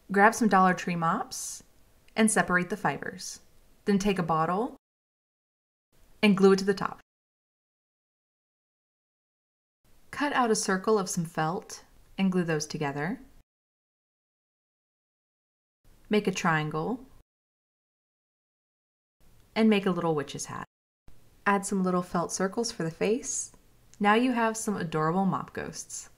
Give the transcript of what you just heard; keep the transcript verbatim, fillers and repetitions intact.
Grab some Dollar Tree mops and separate the fibers. Then take a bottle and glue it to the top. Cut out a circle of some felt and glue those together. Make a triangle and make a little witch's hat. Add some little felt circles for the face. Now you have some adorable mop ghosts.